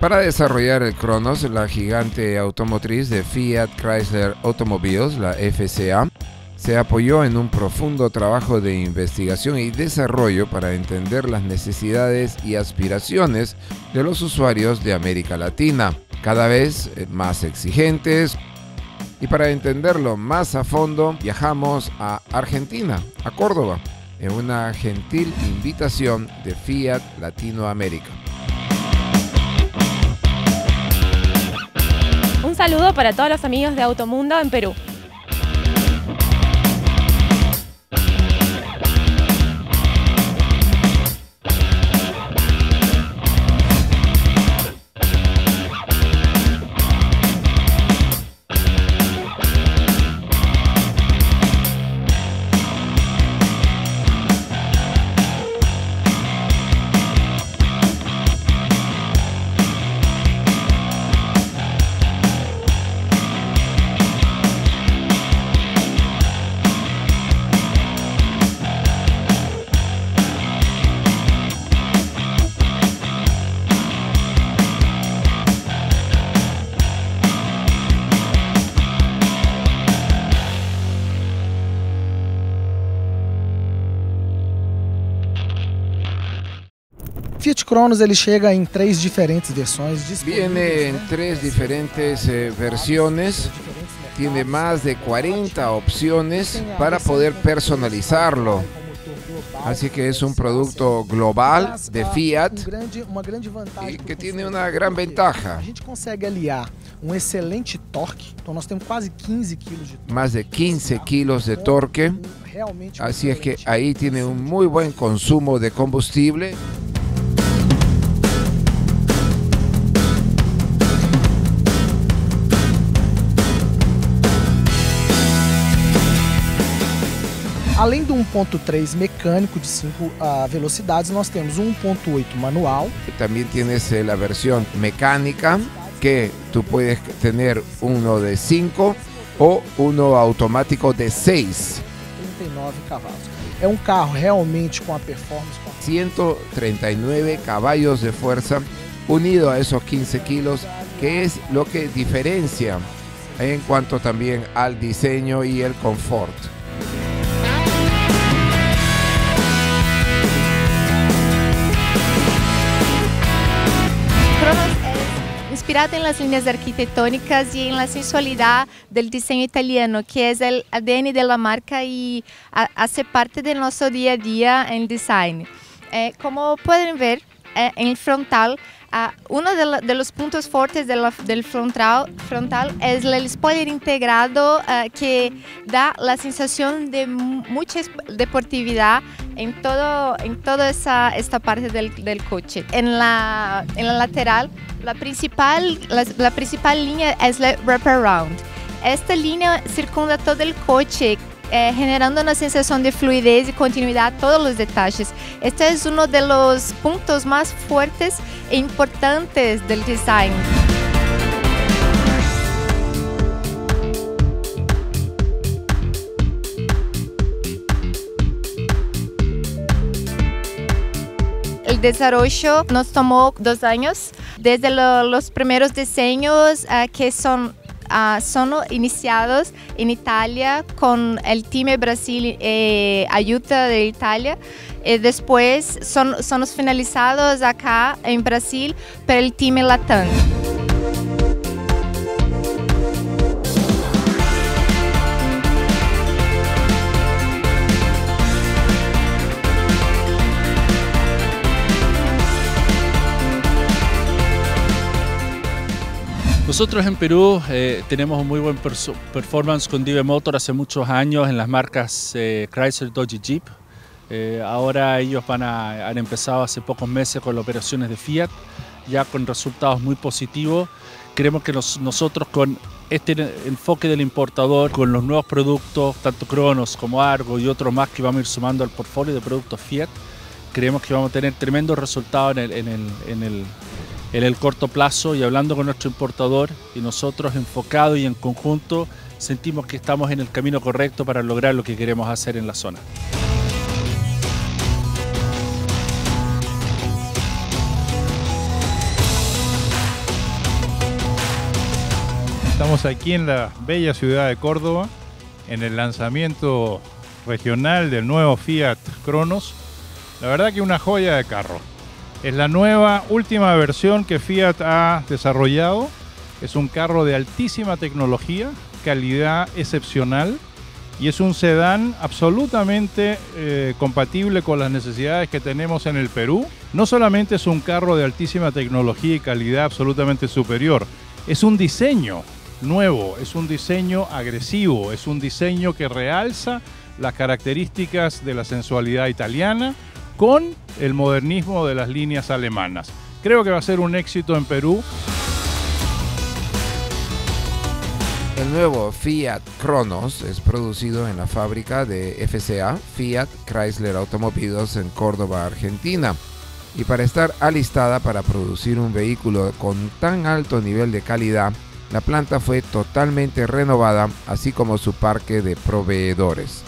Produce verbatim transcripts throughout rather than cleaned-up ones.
Para desarrollar el Cronos, la gigante automotriz de Fiat Chrysler Automobiles, la F C A, se apoyó en un profundo trabajo de investigación y desarrollo para entender las necesidades y aspiraciones de los usuarios de América Latina, cada vez más exigentes. Y para entenderlo más a fondo, viajamos a Argentina, a Córdoba, en una gentil invitación de Fiat Latinoamérica. Un saludo para todos los amigos de Automundo en Perú. Fiat Cronos ele chega em três diferentes versões. Viene en tres diferentes eh, versiones, tiene más de cuarenta opciones para poder personalizarlo. Así que es un producto global de Fiat y que tiene una gran ventaja. A gente consegue aliar um excelente torque, então nós temos quase quinze quilos de torque. Más de quince kilos de torque, así es que ahí tiene un muy buen consumo de combustible. Além do um ponto três mecânico de cinco uh, velocidades, nós temos um ponto oito manual. También tienes eh, la versión mecánica, que tú puedes tener uno de cinco o uno automático de seis. trinta e nove cavalos. É um carro realmente com a performance. Com a... ciento treinta y nueve caballos de fuerza unido a esos quince kilos, que es lo que diferencia en cuanto también al diseño y el confort. Inspirado en las líneas arquitectónicas y en la sensualidad del diseño italiano, que es el A D N de la marca y hace parte de nuestro día a día en design. Eh, como pueden ver, eh, en el frontal, uh, uno de, la, de los puntos fuertes de la, del frontal, frontal es el spoiler integrado uh, que da la sensación de mucha deportividad en todo en toda esa esta parte del, del coche. En la, en la lateral, la principal, la, la principal línea es la wraparound. Esta línea circunda todo el coche, eh, generando una sensación de fluidez y continuidad a todos los detalles. Este es uno de los puntos más fuertes e importantes del design. El desarrollo nos tomó dos años, desde lo, los primeros diseños uh, que son, uh, son iniciados en Italia con el Team Brasil eh, Ayuda de Italia. Y después son, son finalizados acá en Brasil por el Team Latam. Nosotros en Perú eh, tenemos un muy buen performance con Dive Motor hace muchos años en las marcas eh, Chrysler, Dodge y Jeep. Eh, ahora ellos van a, han empezado hace pocos meses con las operaciones de Fiat, ya con resultados muy positivos. Creemos que nos, nosotros con este enfoque del importador, con los nuevos productos, tanto Cronos como Argo y otros más que vamos a ir sumando al portfolio de productos Fiat, creemos que vamos a tener tremendos resultados en el, en el, en el en el corto plazo, y hablando con nuestro importador y nosotros enfocados y en conjunto sentimos que estamos en el camino correcto para lograr lo que queremos hacer en la zona. Estamos aquí en la bella ciudad de Córdoba, en el lanzamiento regional del nuevo Fiat Cronos. La verdad que una joya de carro. Es la nueva, última versión que Fiat ha desarrollado. Es un carro de altísima tecnología, calidad excepcional, y es un sedán absolutamente eh, compatible con las necesidades que tenemos en el Perú. No solamente es un carro de altísima tecnología y calidad absolutamente superior, es un diseño nuevo, es un diseño agresivo, es un diseño que realza las características de la sensualidad italiana con el modernismo de las líneas alemanas. Creo que va a ser un éxito en Perú. El nuevo Fiat Cronos es producido en la fábrica de F C A, Fiat Chrysler Automobiles, en Córdoba, Argentina. Y para estar alistada para producir un vehículo con tan alto nivel de calidad, la planta fue totalmente renovada, así como su parque de proveedores.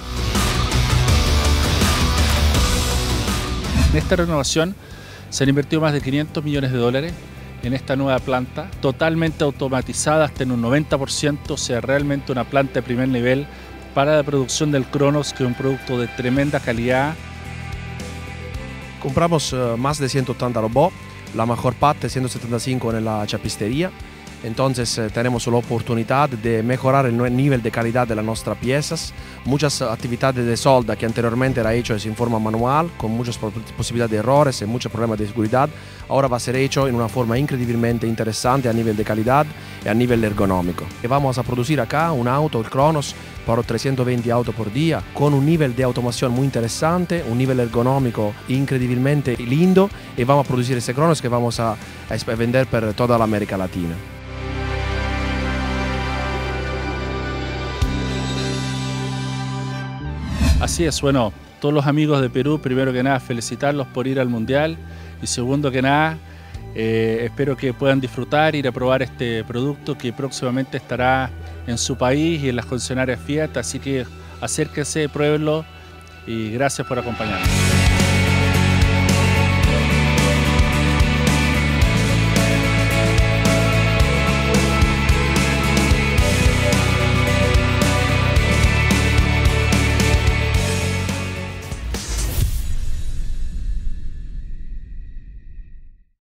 En esta renovación se han invertido más de quinientos millones de dólares en esta nueva planta, totalmente automatizada hasta en un noventa por ciento, o sea, realmente una planta de primer nivel para la producción del Cronos, que es un producto de tremenda calidad. Compramos uh, más de ciento ochenta robots, la mejor parte ciento setenta y cinco en la chapistería. Entonces eh, tenemos la oportunidad de mejorar el nivel de calidad de las nuestras piezas. Muchas actividades de solda que anteriormente era hecho en forma manual, con muchas posibilidades de errores y muchos problemas de seguridad, ahora va a ser hecho en una forma increíblemente interesante a nivel de calidad y a nivel ergonómico. Y vamos a producir acá un auto, el Cronos, por trescientos veinte autos por día, con un nivel de automación muy interesante, un nivel ergonómico increíblemente lindo, y vamos a producir ese Cronos que vamos a, a vender por toda la América Latina. Así es, bueno, todos los amigos de Perú, primero que nada felicitarlos por ir al Mundial, y segundo que nada, eh, espero que puedan disfrutar, ir a probar este producto que próximamente estará en su país y en las concesionarias Fiat, así que acérquense, pruébenlo, y gracias por acompañarnos.